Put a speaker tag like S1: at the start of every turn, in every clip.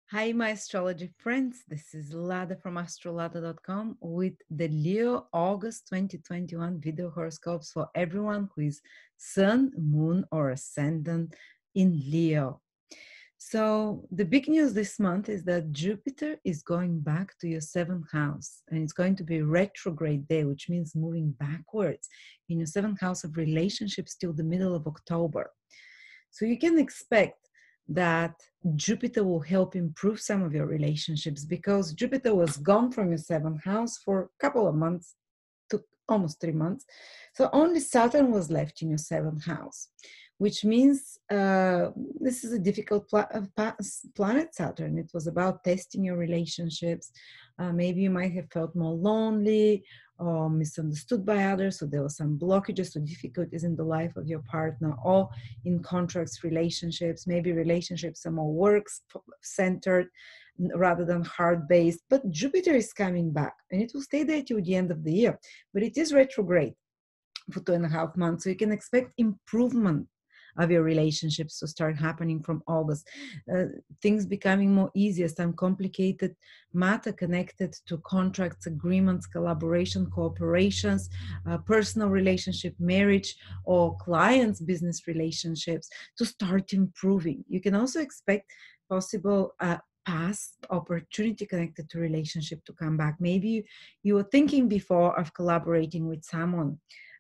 S1: Hi, my astrology friends. This is Lada from astrolada.com with the Leo August 2021 video horoscopes for everyone who is Sun, Moon, or Ascendant in Leo. So, the big news this month is that Jupiter is going back to your seventh house and it's going to be retrograde day, which means moving backwards in your seventh house of relationships till the middle of October. So you can expect that Jupiter will help improve some of your relationships because Jupiter was gone from your seventh house for a couple of months to almost 3 months. So only Saturn was left in your seventh house, which means this is a difficult planet, Saturn. It was about testing your relationships. Maybe you might have felt more lonely or misunderstood by others, so there were some blockages or difficulties in the life of your partner or in contracts, relationships. Maybe relationships are more work centered rather than heart based. But Jupiter is coming back and it will stay there till the end of the year. But it is retrograde for 2.5 months. So you can expect improvement of your relationships to start happening from August. Things becoming more easier, some complicated matter connected to contracts, agreements, collaboration, cooperations, personal relationship, marriage, or clients' business relationships to start improving. You can also expect possible past opportunity connected to relationship to come back. Maybe you were thinking before of collaborating with someone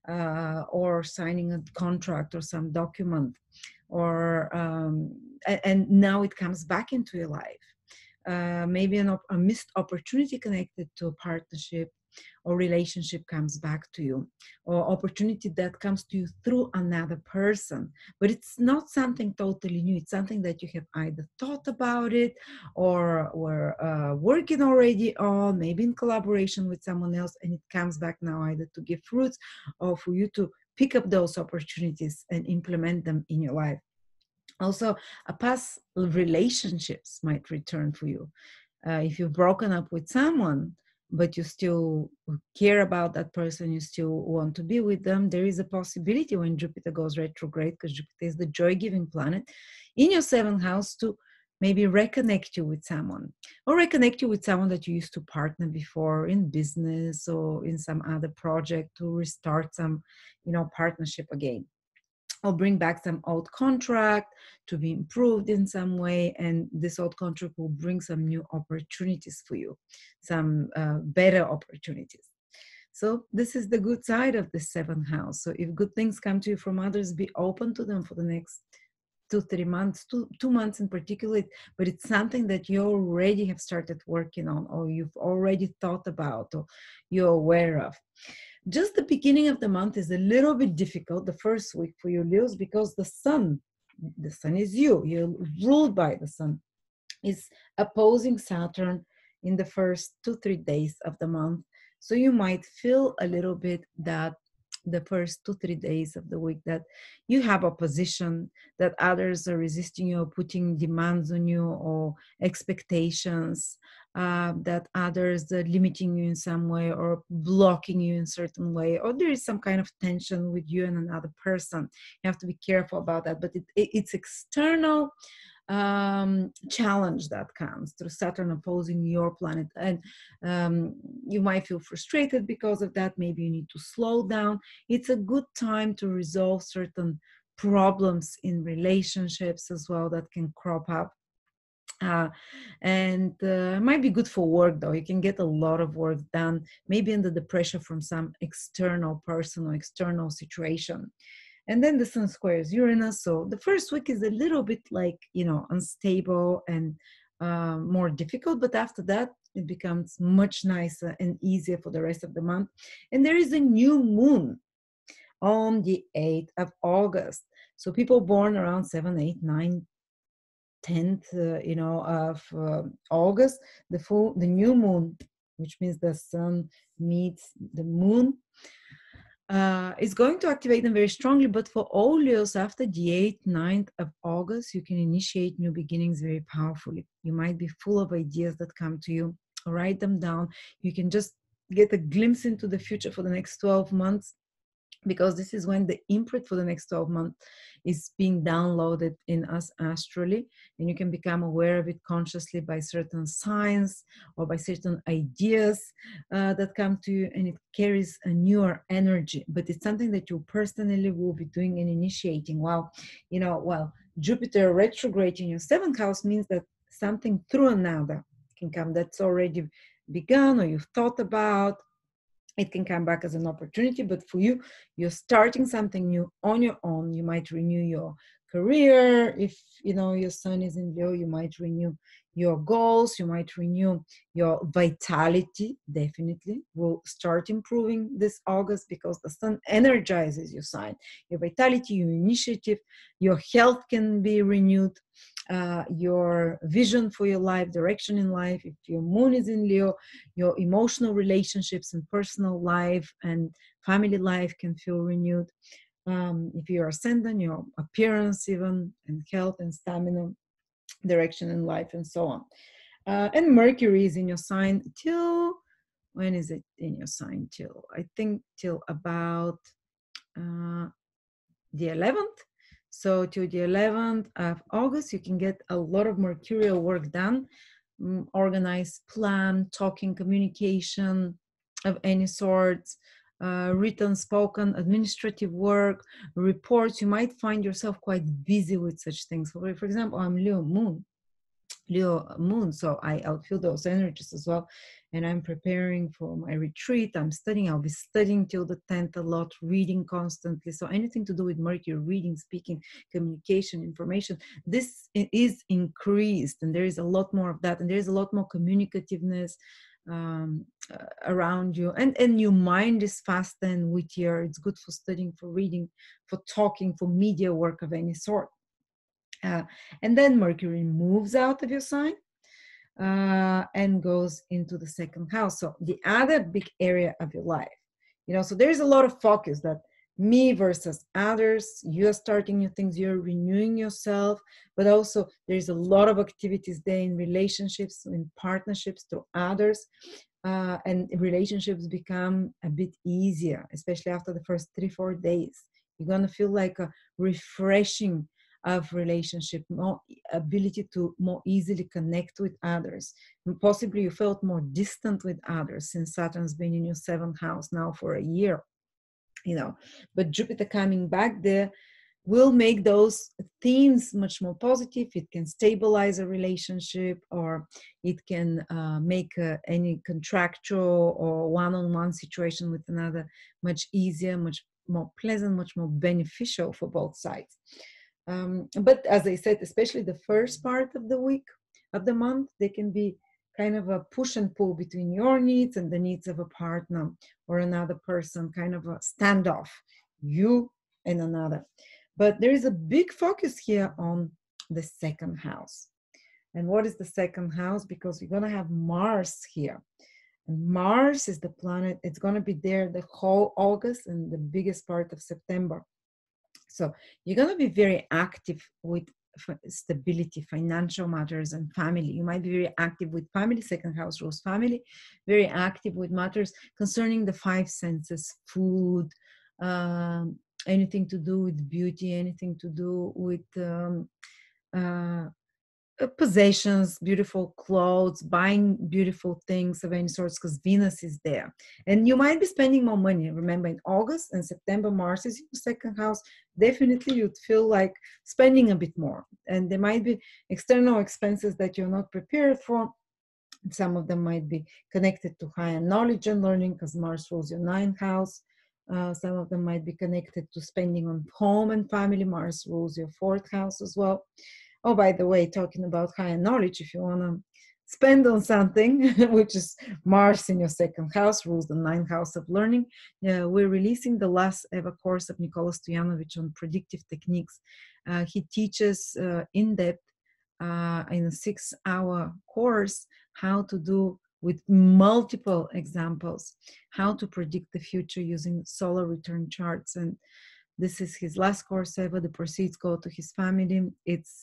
S1: or signing a contract or some document, or and now it comes back into your life. Maybe a missed opportunity connected to a partnership or relationship comes back to you, or opportunity that comes to you through another person, but it's not something totally new. It's something that you have either thought about it or were working already on, maybe in collaboration with someone else, and it comes back now either to give fruits or for you to pick up those opportunities and implement them in your life. Also, a past relationships might return for you. If you've broken up with someone, but you still care about that person, you still want to be with them, there is a possibility when Jupiter goes retrograde, because Jupiter is the joy-giving planet, in your seventh house to maybe reconnect you with someone, or reconnect you with someone that you used to partner before in business or in some other project, to restart some, partnership again, or bring back some old contract to be improved in some way. And this old contract will bring some new opportunities for you, some better opportunities. So this is the good side of the seventh house. So if good things come to you from others, be open to them for the next 2 3 months, 2 months in particular, but it's something that you already have started working on, or you've already thought about, or you're aware of. Just the beginning of the month is a little bit difficult, the first week for you Leos, because the sun is you're ruled by the sun, is opposing Saturn in the first 2 3 days of the month. So you might feel a little bit that the first 2 3 days of the week that you have opposition, that others are resisting you or putting demands on you, or expectations, that others are limiting you in some way or blocking you in certain way, or there is some kind of tension with you and another person. You have to be careful about that, but it's external challenge that comes through Saturn opposing your planet. And you might feel frustrated because of that. Maybe you need to slow down. It's a good time to resolve certain problems in relationships as well that can crop up. And might be good for work, though. You can get a lot of work done, maybe under the pressure from some external person or external situation. And then the sun squares Uranus. So the first week is a little bit like, unstable and more difficult. But after that, it becomes much nicer and easier for the rest of the month. And there is a new moon on the 8th of August. So people born around 7, 8, 9, 10th, of August, the new moon, which means the sun meets the moon, is going to activate them very strongly. But for all Leos, after the 8th, 9th of August, you can initiate new beginnings very powerfully. You might be full of ideas that come to you. Write them down. You can just get a glimpse into the future for the next 12 months because this is when the imprint for the next 12 months is being downloaded in us astrally, and you can become aware of it consciously by certain signs or by certain ideas that come to you, and it carries a newer energy, but it's something that you personally will be doing and initiating. While Jupiter retrograde in your seventh house means that something through another can come that's already begun or you've thought about. It can come back as an opportunity, but for you, you're starting something new on your own. You might renew your career. If your sun is in Leo, you might renew your goals. You might renew your vitality. Definitely will start improving this August, because the sun energizes your sign. Your vitality, your initiative, your health can be renewed. Your vision for your life, direction in life. If your moon is in Leo, your emotional relationships and personal life and family life can feel renewed. If you're ascendant, your appearance even, and health and stamina, direction in life, and so on. And Mercury is in your sign till, when is it in your sign? Till, I think, till about the 11th. So till the 11th of August, you can get a lot of mercurial work done, organized plan, talking, communication of any sorts, written, spoken, administrative work, reports. You might find yourself quite busy with such things. For example, I'm Leo moon, so I'll feel those energies as well. And I'm preparing for my retreat. I'll be studying till the 10th a lot, reading constantly. So anything to do with Mercury, reading, speaking, communication, information, this is increased, and there is a lot more of that, and there's a lot more communicativeness around you, and your mind is faster and wittier. It's good for studying, for reading, for talking, for media work of any sort. And then Mercury moves out of your sign and goes into the second house. So the other big area of your life, so there's a lot of focus that me versus others, you're starting new things, you're renewing yourself, but also there's a lot of activities there in relationships, in partnerships to others. And relationships become a bit easier, especially after the first 3-4 days. You're going to feel like a refreshing of relationship, more ability to more easily connect with others. And possibly you felt more distant with others since Saturn's been in your seventh house now for a year, but Jupiter coming back there will make those themes much more positive. It can stabilize a relationship, or it can make any contractual or one-on-one situation with another much easier, much more pleasant, much more beneficial for both sides. But as I said, especially the first part of the week, of the month, they can be kind of a push and pull between your needs and the needs of a partner or another person, kind of a standoff, you and another. But there is a big focus here on the second house. And what is the second house? Because you're going to have Mars here. And Mars is the planet, it's going to be there the whole August and the biggest part of September. So you're going to be very active with stability, financial matters, and family. You might be very active with family. Second house rules family. Very active with matters concerning the five senses: food, anything to do with beauty, anything to do with possessions, beautiful clothes, buying beautiful things of any sorts, because Venus is there. And you might be spending more money. Remember, in August and September, Mars is in the second house. Definitely you'd feel like spending a bit more. And there might be external expenses that you're not prepared for. Some of them might be connected to higher knowledge and learning, because Mars rules your ninth house. Some of them might be connected to spending on home and family. Mars rules your fourth house as well. Oh, by the way, talking about higher knowledge, if you want to spend on something, which is Mars in your second house, rules the ninth house of learning, we're releasing the last ever course of Nikola Stojanovic on predictive techniques. He teaches in depth in a 6-hour course how to do, with multiple examples, how to predict the future using solar return charts. And this is his last course ever. The proceeds go to his family. It's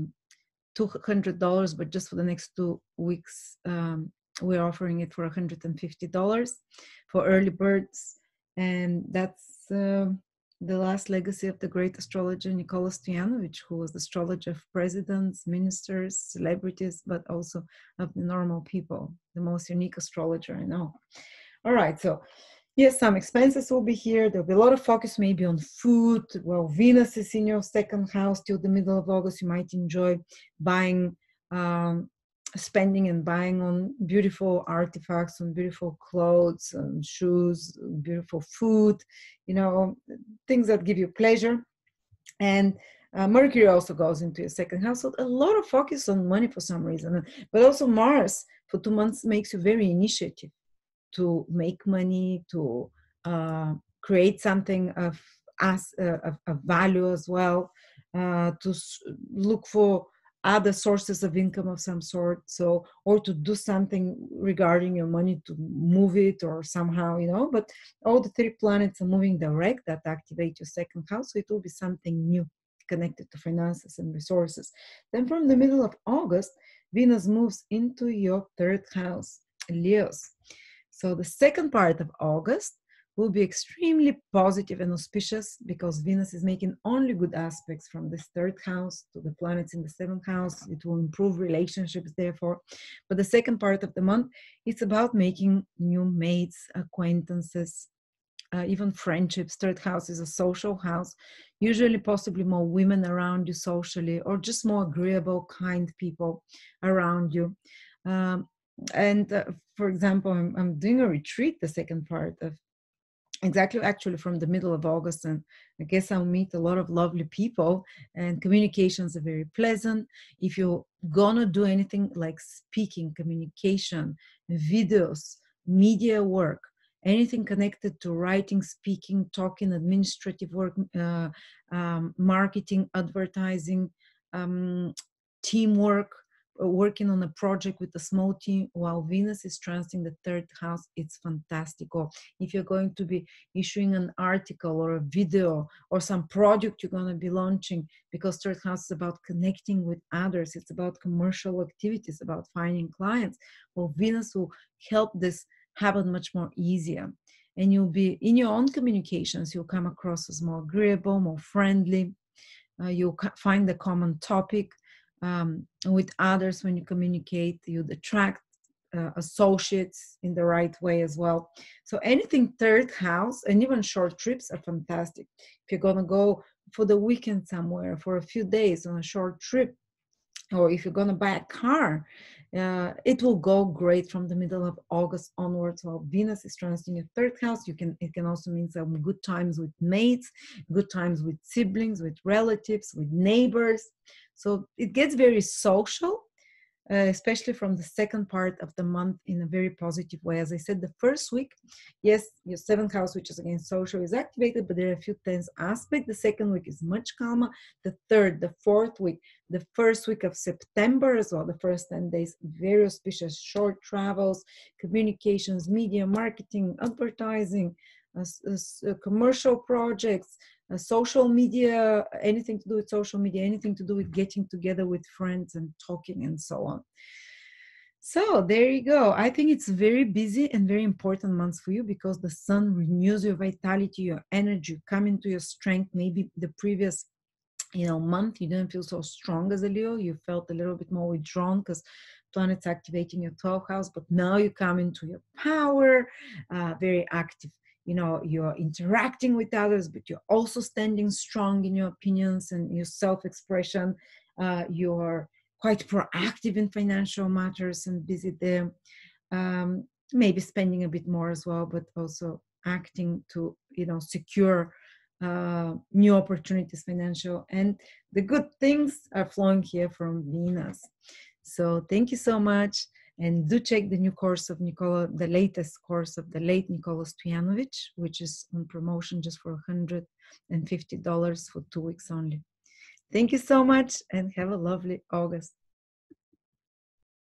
S1: $200, but just for the next 2 weeks, we're offering it for $150 for early birds. And that's the last legacy of the great astrologer Nikola Stojanovic, who was the astrologer of presidents, ministers, celebrities, but also of the normal people, the most unique astrologer I know. All right, so yes, some expenses will be here. There'll be a lot of focus maybe on food. Well, Venus is in your second house till the middle of August. You might enjoy buying, spending and buying on beautiful artifacts, on beautiful clothes, and shoes, beautiful food, things that give you pleasure. And Mercury also goes into your second house. So a lot of focus on money for some reason. But also Mars for 2 months makes you very initiative to make money, to create something of value as well, to look for other sources of income of some sort. So, or to do something regarding your money, to move it or somehow, but all the 3 planets are moving direct that activate your second house. So it will be something new connected to finances and resources. Then from the middle of August, Venus moves into your 3rd house, Leos. So the second part of August will be extremely positive and auspicious because Venus is making only good aspects from this 3rd house to the planets in the 7th house. It will improve relationships, therefore. But the second part of the month, it's about making new mates, acquaintances, even friendships. 3rd house is a social house, usually possibly more women around you socially, or just more agreeable, kind people around you. And for example, I'm doing a retreat the second part of actually from the middle of August, and I guess I'll meet a lot of lovely people, and communications are very pleasant. If you're gonna do anything like speaking, communication, videos, media work, anything connected to writing, speaking, talking, administrative work, marketing, advertising, teamwork, working on a project with a small team while Venus is transiting the 3rd house, it's fantastic. Or if you're going to be issuing an article or a video or some project you're going to be launching, because 3rd house is about connecting with others, it's about commercial activities, about finding clients. Well, Venus will help this happen much more easier. And you'll be in your own communications, you'll come across as more agreeable, more friendly. You'll find a common topic. With others. When you communicate, you'd attract associates in the right way as well. So anything 3rd house, and even short trips are fantastic. If you're going to go for the weekend somewhere for a few days on a short trip, or if you're going to buy a car, it will go great from the middle of August onwards. While Venus is transiting your 3rd house, it can also mean some good times with mates, good times with siblings, with relatives, with neighbors. So it gets very social, especially from the second part of the month, in a very positive way. As I said, the first week, yes, your 7th house, which is again social, is activated, but there are a few tense aspects. The second week is much calmer. The 3rd, the 4th week, the first week of September as well, the first 10 days, very auspicious, short travels, communications, media, marketing, advertising, commercial projects, social media, anything to do with social media, anything to do with getting together with friends and talking and so on. So there you go. I think it's very busy and very important months for you because the sun renews your vitality, your energy, come into your strength. Maybe the previous month you didn't feel so strong as a Leo. You felt a little bit more withdrawn because planets activating your 12th house, but now you come into your power, very active. You're interacting with others, but you're also standing strong in your opinions and your self-expression. You're quite proactive in financial matters and busy there. Maybe spending a bit more as well, but also acting to, secure new opportunities, financial, and the good things are flowing here from Venus. So thank you so much. And do check the new course of Nikola, the latest course of the late Nikola Stojanovic, which is on promotion just for $150 for 2 weeks only. Thank you so much and have a lovely August.